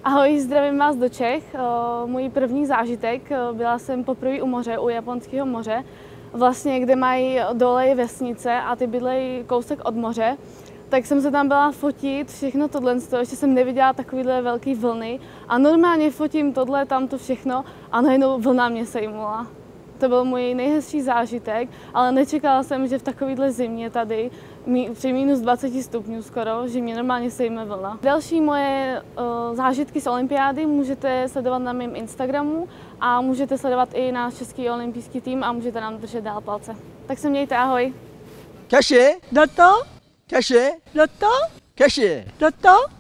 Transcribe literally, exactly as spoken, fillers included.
Ahoj, zdravím vás do Čech. Můj první zážitek, byla jsem poprvé u moře, u Japonského moře, vlastně kde mají dole vesnice a ty bydlejí kousek od moře. Tak jsem se tam byla fotit, všechno tohle, ještě jsem neviděla takovýhle velký vlny a normálně fotím tohle, tamto všechno a najednou vlna mě sejmula. To byl můj nejhezčí zážitek, ale nečekala jsem, že v takovéhle zimě tady, při minus dvaceti stupňů skoro, že mě normálně sejme vlna. Další moje uh, zážitky z olympiády můžete sledovat na mém Instagramu a můžete sledovat i náš český olympijský tým a můžete nám držet dál palce. Tak se mějte, ahoj. Caché. Doto. Caché. Doto. Caché. Doto.